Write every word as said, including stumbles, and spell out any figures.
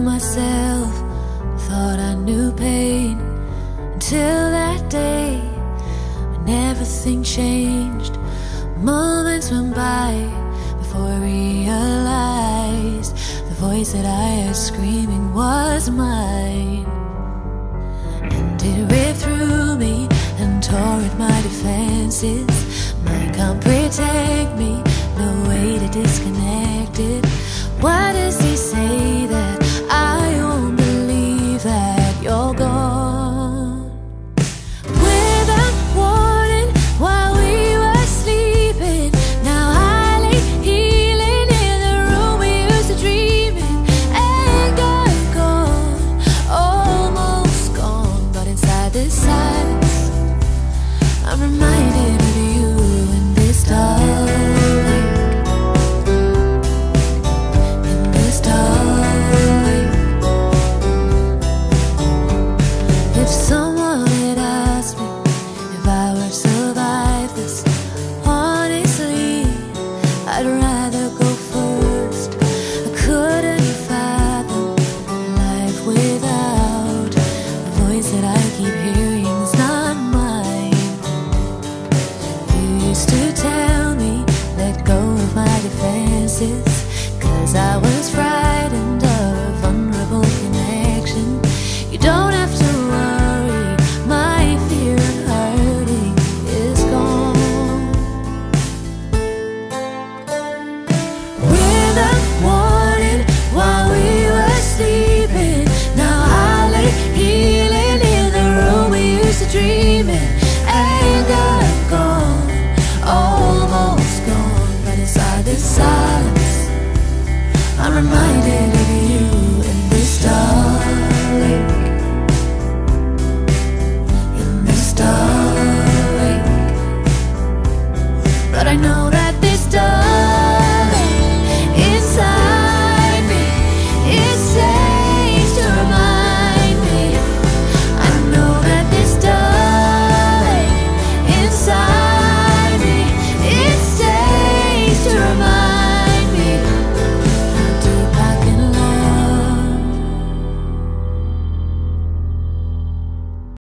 myself, thought I knew pain, until that day when everything changed. Moments went by before I realized the voice that I heard screaming was mine. And it ripped through me and tore at my defenses. Mind can't protect me, no way to disconnect it. Why does he say that I won't believe that you're gone? Without warning, while we were sleeping, now I lay healing in the room we used to dream in. And I'm gone, almost gone, but inside this silence I'm reminded of you in this dark. If someone had asked me if I would survive this, honestly, I'd rather go first. I couldn't fathom life without the voice that I keep hearing is not mine. You used to tell me, let go of my defenses, 'cause I was frightened of a vulnerable connection. You don't have to worry, my fear of hurting is gone. Without warning, while we were sleeping, now I lay healing in the room we used to dream in. And I'm gone, almost gone, but inside this silence I'm reminded